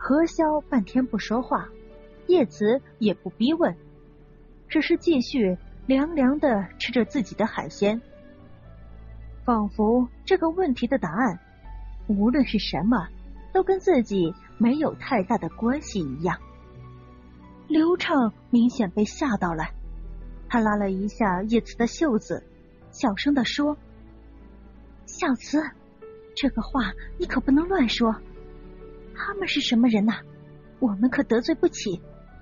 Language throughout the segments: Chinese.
何潇半天不说话，叶慈也不逼问，只是继续凉凉的吃着自己的海鲜，仿佛这个问题的答案无论是什么都跟自己没有太大的关系一样。刘畅明显被吓到了，他拉了一下叶慈的袖子，小声地说：小慈，这个话你可不能乱说，他们是什么人啊？我们可得罪不起。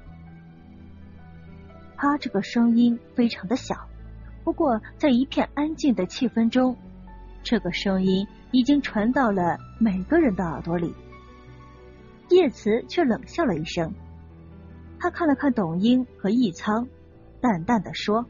他这个声音非常的小，不过在一片安静的气氛中，这个声音已经传到了每个人的耳朵里。叶慈却冷笑了一声，他看了看董英和易苍，淡淡的说：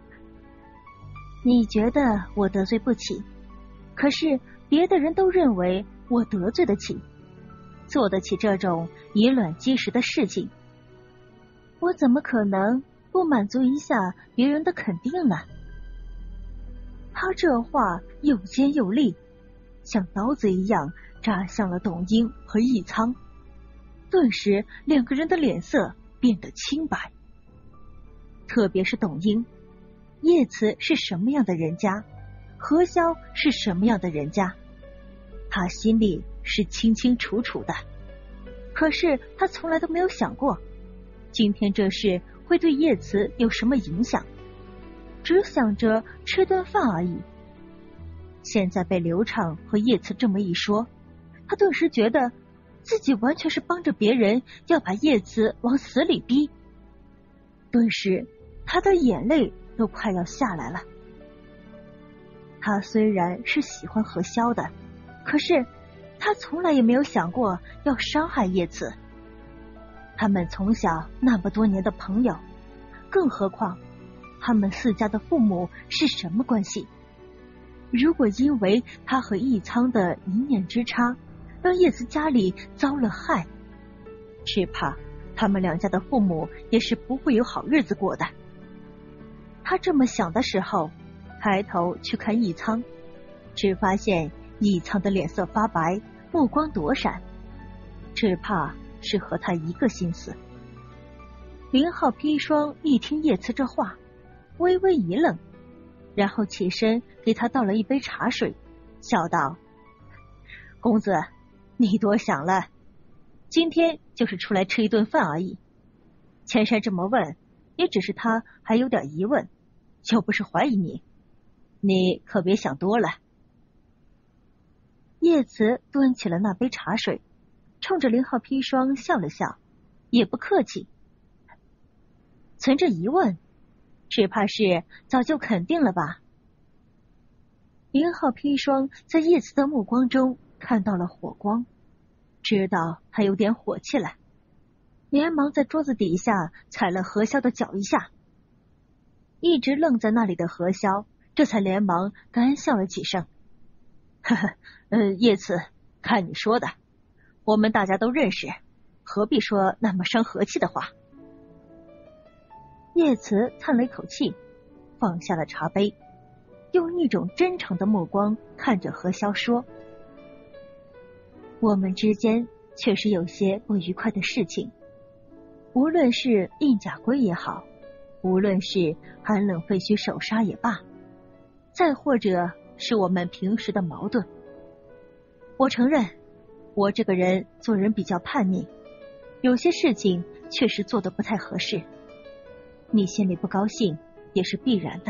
你觉得我得罪不起，可是别的人都认为我得罪得起，做得起这种以卵击石的事情，我怎么可能不满足一下别人的肯定呢？他这话又尖又利，像刀子一样扎向了董英和易苍，顿时两个人的脸色变得青白。特别是董英，叶慈是什么样的人家，何潇是什么样的人家，他心里是清清楚楚的。可是他从来都没有想过今天这事会对叶慈有什么影响，只想着吃顿饭而已。现在被刘畅和叶慈这么一说，他顿时觉得自己完全是帮着别人要把叶慈往死里逼，顿时他的眼泪都快要下来了。他虽然是喜欢何潇的，可是他从来也没有想过要伤害叶慈。他们从小那么多年的朋友，更何况他们四家的父母是什么关系？如果因为他和易苍的一念之差让叶慈家里遭了害，只怕他们两家的父母也是不会有好日子过的。他这么想的时候，抬头去看易苍，只发现易苍的脸色发白，目光躲闪，只怕是和他一个心思。林浩砒霜一听叶慈这话，微微一愣，然后起身给他倒了一杯茶水，笑道：公子，你多想了，今天就是出来吃一顿饭而已。千山这么问，也只是他还有点疑问，又不是怀疑你，你可别想多了。叶慈端起了那杯茶水，冲着林浩砒霜笑了笑，也不客气。存着疑问，只怕是早就肯定了吧。林浩砒霜在叶慈的目光中看到了火光，知道他有点火气了，连忙在桌子底下踩了何潇的脚一下。一直愣在那里的何潇这才连忙干笑了几声：呵呵，叶慈，看你说的，我们大家都认识，何必说那么伤和气的话。叶慈叹了一口气，放下了茶杯，用一种真诚的目光看着何潇说：我们之间确实有些不愉快的事情，无论是印甲龟也好，无论是寒冷废墟手杀也罢，再或者是我们平时的矛盾。我承认，我这个人做人比较叛逆，有些事情确实做得不太合适，你心里不高兴也是必然的。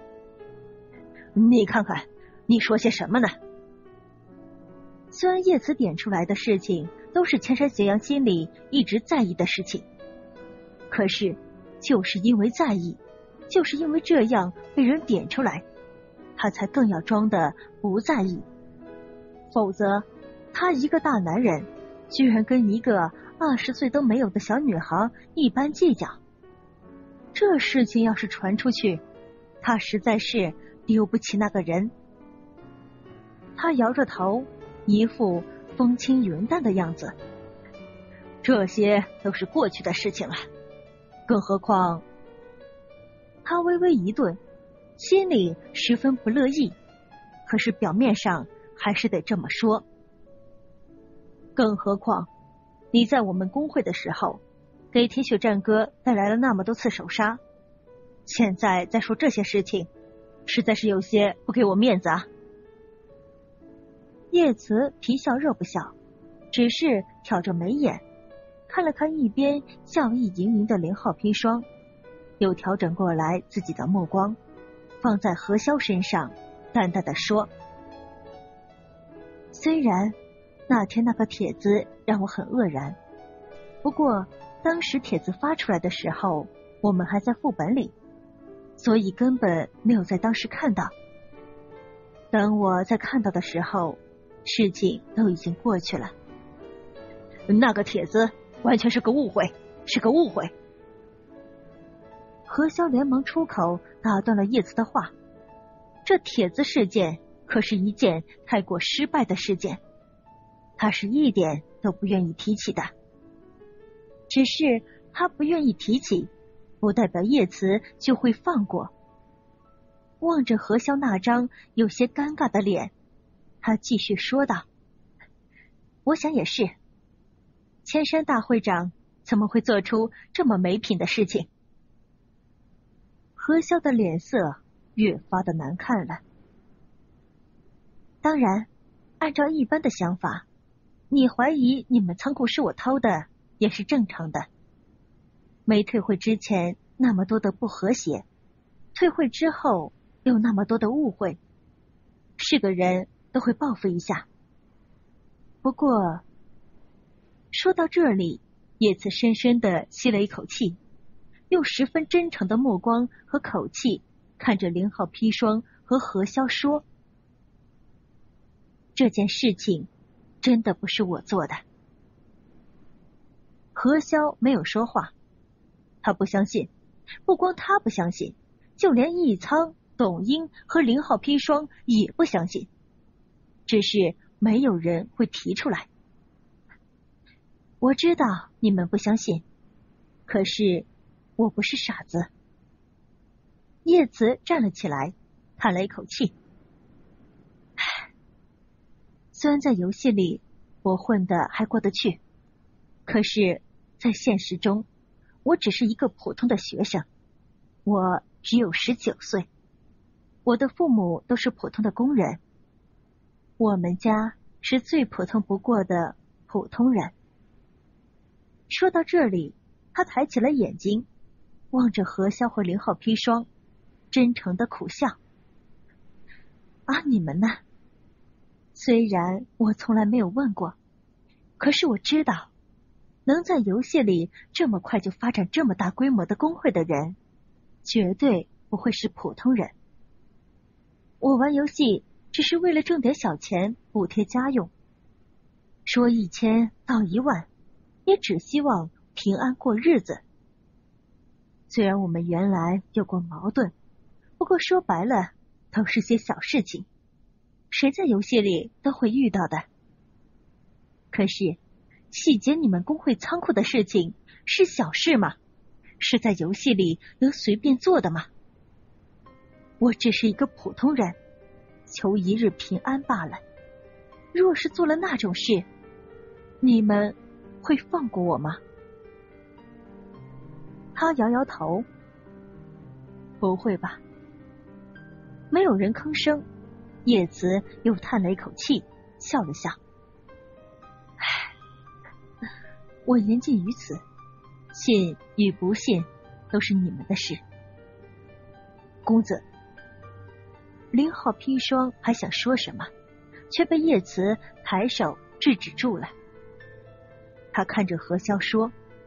你看看，你说些什么呢？虽然叶慈点出来的事情都是千山斜阳心里一直在意的事情，可是就是因为在意，就是因为这样被人点出来，他才更要装的不在意。否则他一个大男人居然跟一个20岁都没有的小女孩一般计较，这事情要是传出去，他实在是丢不起那个人。他摇着头，一副风轻云淡的样子。这些都是过去的事情了，更何况……他微微一顿，心里十分不乐意，可是表面上还是得这么说。更何况， 你在我们工会的时候，给铁血战歌带来了那么多次手杀，现在再说这些事情，实在是有些不给我面子啊。叶慈皮笑肉不笑，只是挑着眉眼，看了看一边笑意盈盈的林浩砒霜，又调整过来自己的目光，放在何萧身上，淡淡的说：虽然那天那个帖子让我很愕然，不过当时帖子发出来的时候，我们还在副本里，所以根本没有在当时看到。等我在看到的时候，事情都已经过去了。那个帖子完全是个误会，是个误会。何萧连忙出口打断了叶慈的话，这帖子事件可是一件太过失败的事件，他是一点都不愿意提起的。只是他不愿意提起，不代表叶慈就会放过。望着何萧那张有些尴尬的脸，他继续说道：我想也是，千山大会长怎么会做出这么没品的事情？何萧的脸色越发的难看了。当然，按照一般的想法，你怀疑你们仓库是我偷的也是正常的。没退会之前那么多的不和谐，退会之后又那么多的误会，是个人都会报复一下。不过说到这里，叶慈深深的吸了一口气，用十分真诚的目光和口气看着林浩砒霜和何萧说：这件事情真的不是我做的。何萧没有说话，他不相信，不光他不相信，就连易苍、董英和林浩砒霜也不相信，只是没有人会提出来。我知道你们不相信，可是我不是傻子。叶慈站了起来，叹了一口气。虽然在游戏里我混得还过得去，可是在现实中，我只是一个普通的学生，我只有19岁，我的父母都是普通的工人，我们家是最普通不过的普通人。说到这里，他抬起了眼睛，望着何萧和林浩砒霜，真诚的苦笑。你们呢？虽然我从来没有问过，可是我知道，能在游戏里这么快就发展这么大规模的工会的人，绝对不会是普通人。我玩游戏只是为了挣点小钱补贴家用，说1000到1万，也只希望平安过日子。虽然我们原来有过矛盾，不过说白了都是些小事情，谁在游戏里都会遇到的。可是细节你们工会仓库的事情是小事吗？是在游戏里能随便做的吗？我只是一个普通人，求一日平安罢了。若是做了那种事，你们会放过我吗？他摇摇头。不会吧。没有人吭声，叶慈又叹了一口气，笑了笑。我言尽于此，信与不信都是你们的事。公子。林浩砒霜还想说什么，却被叶慈抬手制止住了。他看着何萧说：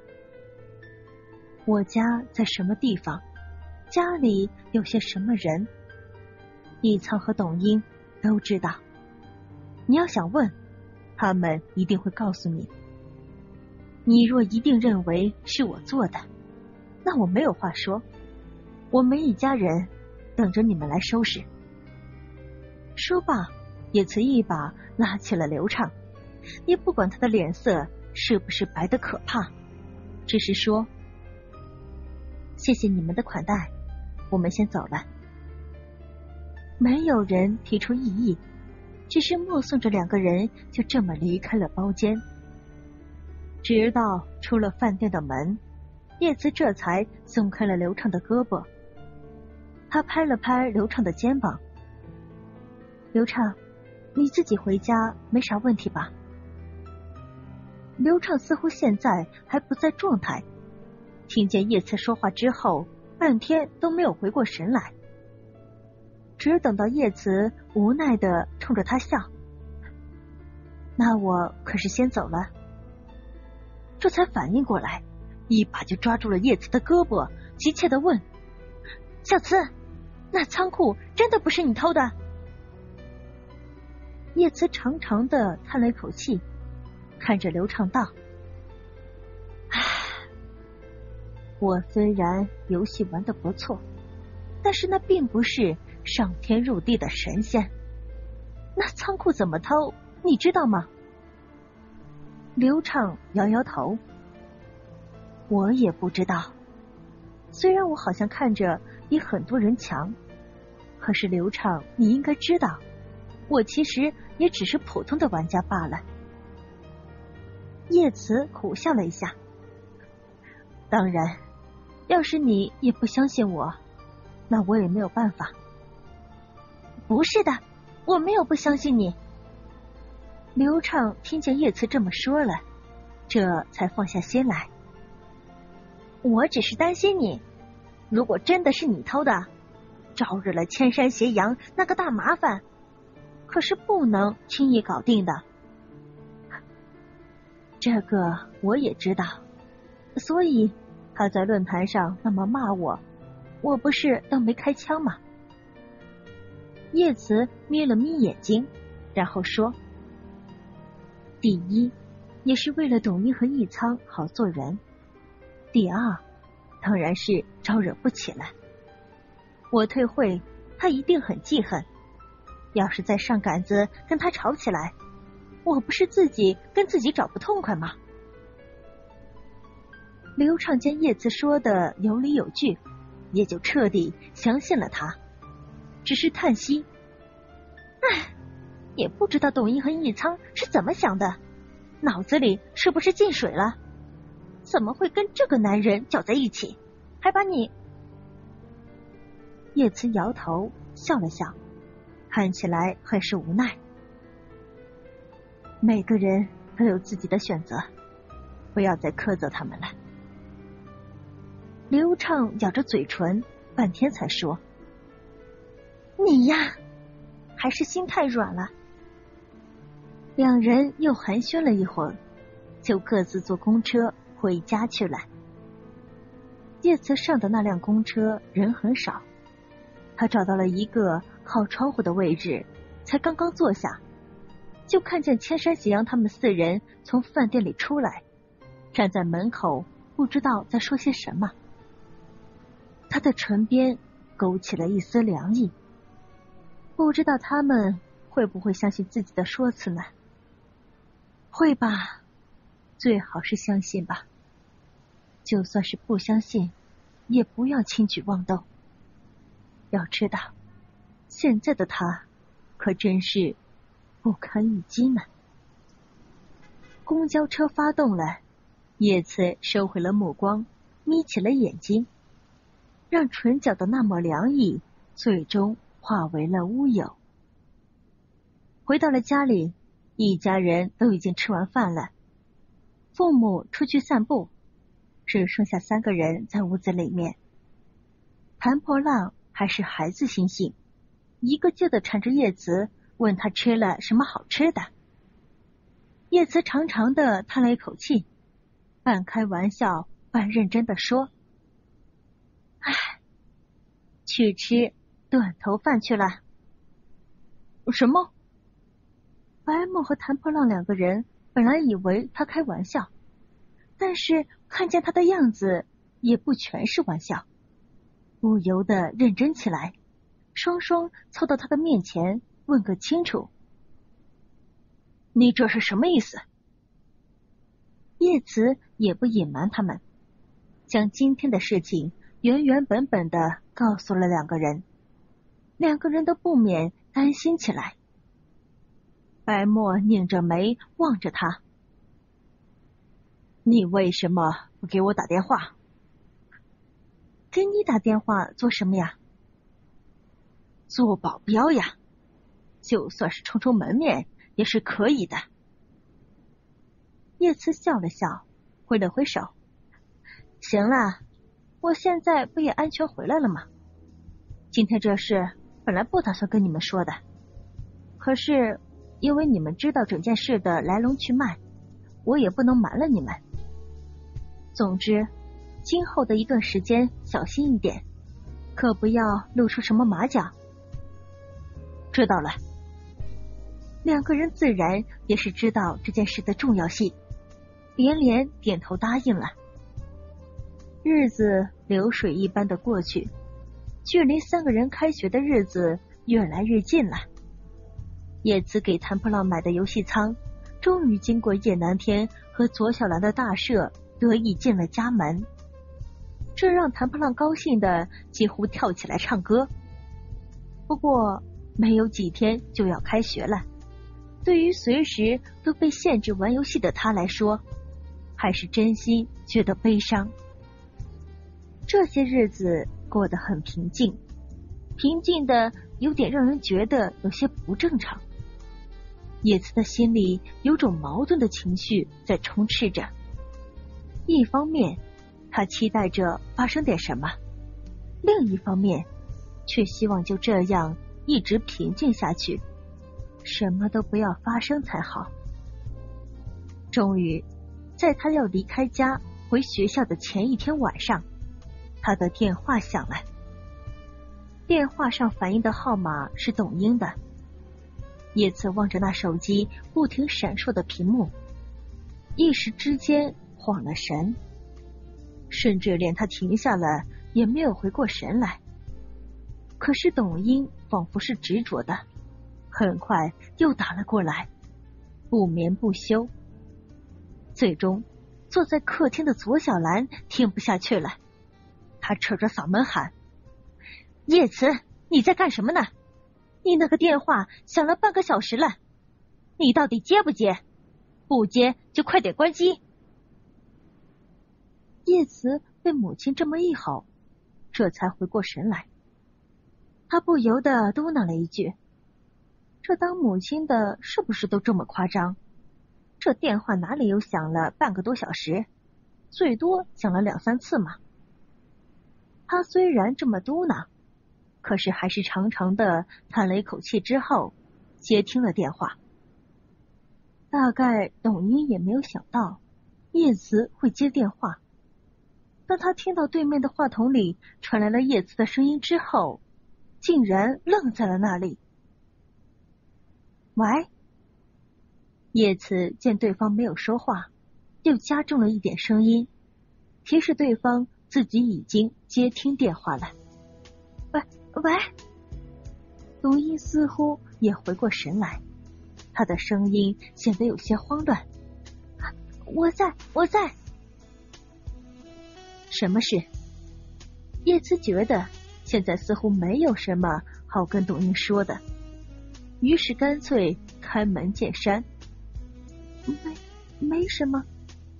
我家在什么地方，家里有些什么人，易苍和董英都知道。你要想问，他们一定会告诉你。你若一定认为是我做的，那我没有话说，我们一家人等着你们来收拾。说罢，叶慈一把拉起了刘畅，也不管他的脸色是不是白得可怕，只是说：谢谢你们的款待，我们先走了。没有人提出异议，只是目送着两个人就这么离开了包间。 直到出了饭店的门，叶慈这才松开了刘畅的胳膊。他拍了拍刘畅的肩膀：“刘畅，你自己回家没啥问题吧？”刘畅似乎现在还不在状态，听见叶慈说话之后，半天都没有回过神来，只等到叶慈无奈地冲着他笑：“那我可是先走了。”这才反应过来，一把就抓住了叶慈的胳膊，急切地问：“小慈，那仓库真的不是你偷的？”叶慈长长的叹了一口气，看着刘畅道：“唉，我虽然游戏玩得不错，但是那并不是上天入地的神仙。那仓库怎么偷，你知道吗？”刘畅摇摇头：“我也不知道。虽然我好像看着比很多人强，可是刘畅，你应该知道，我其实也只是普通的玩家罢了。”叶慈苦笑了一下：“当然，要是你也不相信我，那我也没有办法。”“不是的，我没有不相信你。”刘畅听见叶慈这么说了，这才放下心来。“我只是担心你，如果真的是你偷的，招惹了千山斜阳那个大麻烦，可是不能轻易搞定的。”“这个我也知道，所以他在论坛上那么骂我，我不是当没开枪吗？”叶慈眯了眯眼睛，然后说：“第一，也是为了董一和易仓好做人；第二，当然是招惹不起来。我退会，他一定很记恨。要是再上杆子跟他吵起来，我不是自己跟自己找不痛快吗？”刘畅见叶慈说的有理有据，也就彻底相信了他，只是叹息：“唉，也不知道董一和易仓是怎么想的，脑子里是不是进水了？怎么会跟这个男人搅在一起，还把你……”叶慈摇头笑了笑，看起来很是无奈。“每个人都有自己的选择，不要再苛责他们了。”刘畅咬着嘴唇，半天才说：“你呀，还是心太软了。”两人又寒暄了一会儿，就各自坐公车回家去了。叶慈上的那辆公车人很少，他找到了一个靠窗户的位置，才刚刚坐下，就看见千山喜阳他们四人从饭店里出来，站在门口，不知道在说些什么。他的唇边勾起了一丝凉意，不知道他们会不会相信自己的说辞呢？会吧，最好是相信吧。就算是不相信，也不要轻举妄动。要知道，现在的他可真是不堪一击呢。公交车发动了，叶慈收回了目光，眯起了眼睛，让唇角的那抹凉意最终化为了乌有。回到了家里，一家人都已经吃完饭了，父母出去散步，只剩下3个人在屋子里面。谭破浪还是孩子心性，一个劲的缠着叶慈，问他吃了什么好吃的。叶慈长长的叹了一口气，半开玩笑半认真的说：“唉，去吃断头饭去了。”“什么？”白梦和谭破浪2个人本来以为他开玩笑，但是看见他的样子，也不全是玩笑，不由得认真起来，双双凑到他的面前问个清楚：“你这是什么意思？”叶慈也不隐瞒他们，将今天的事情原原本本的告诉了2个人，2个人都不免担心起来。白沫拧着眉望着他：“ 你为什么不给我打电话？ 给你打电话做什么呀？ 做保镖呀，就算是充充门面也是可以的。 叶慈笑了笑，挥了挥手。行了，我现在不也安全回来了吗？今天这事本来不打算跟你们说的，可是因为你们知道整件事的来龙去脉，我也不能瞒了你们。总之，今后的一段时间小心一点，可不要露出什么马脚。 知道了。 两个人自然也是知道这件事的重要性，连连点头答应了。日子流水一般的过去，距离三个人开学的日子越来越近了。叶慈给谭破浪买的游戏舱，终于经过叶南天和左小兰的大赦，得以进了家门。这让谭破浪高兴的几乎跳起来唱歌。不过没有几天就要开学了，对于随时都被限制玩游戏的他来说，还是真心觉得悲伤。这些日子过得很平静，平静的有点让人觉得有些不正常。叶慈的心里有种矛盾的情绪在充斥着，一方面他期待着发生点什么，另一方面却希望就这样一直平静下去，什么都不要发生才好。终于在他要离开家回学校的前一天晚上，他的电话响了。电话上反映的号码是董英的。叶慈望着那手机不停闪烁的屏幕，一时之间晃了神，甚至连他停下了也没有回过神来。可是董英仿佛是执着的，很快又打了过来，不眠不休。最终坐在客厅的左小兰听不下去了，她扯着嗓门喊：叶慈，你在干什么呢？你那个电话响了半个小时了，你到底接不接？不接就快点关机。叶慈被母亲这么一吼，这才回过神来。他不由得嘟囔了一句：这当母亲的是不是都这么夸张？这电话哪里有响了半个多小时，最多响了2-3次嘛。他虽然这么嘟囔，可是还是长长的叹了一口气之后接听了电话。大概董英也没有想到叶慈会接电话，当他听到对面的话筒里传来了叶慈的声音之后，竟然愣在了那里。喂？叶慈见对方没有说话，又加重了一点声音，提示对方自己已经接听电话了。喂？董英似乎也回过神来，他的声音显得有些慌乱。我在。什么事？叶慈觉得现在似乎没有什么好跟董英说的，于是干脆开门见山。没什么。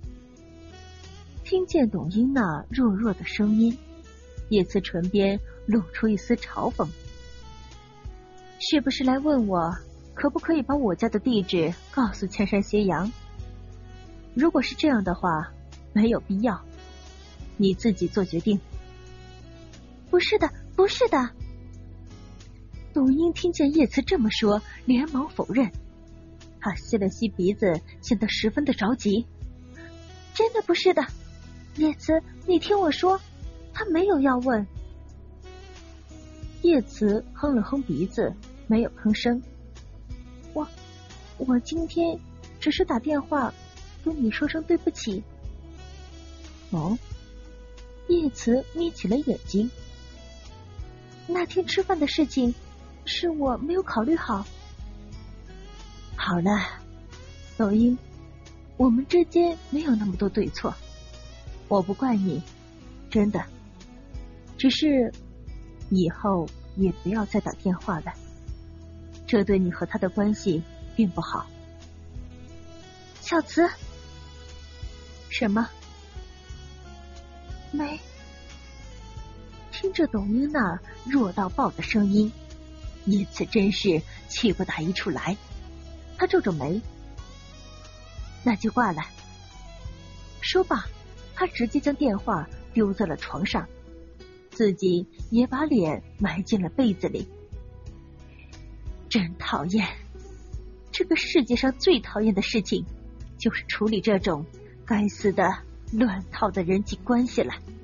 听见董英那弱弱的声音，叶慈唇边露出一丝嘲讽。是不是来问我可不可以把我家的地址告诉千山斜阳？如果是这样的话，没有必要，你自己做决定。不是的。董英听见叶慈这么说，连忙否认。他吸了吸鼻子，显得十分的着急。真的不是的，叶慈，你听我说，他没有要问。叶慈哼了哼鼻子，没有吭声。我今天只是打电话跟你说声对不起。哦？叶慈眯起了眼睛。那天吃饭的事情是我没有考虑好。好了，董英，我们之间没有那么多对错，我不怪你，真的。只是以后也不要再打电话了，这对你和他的关系并不好。小慈， 什么？没。听着抖音那弱到爆的声音，叶慈真是气不打一处来。他皱皱眉，那就挂了。说罢，他直接将电话丢在了床上，自己也把脸埋进了被子里。真讨厌，这个世界上最讨厌的事情就是处理这种该死的乱套的人际关系了。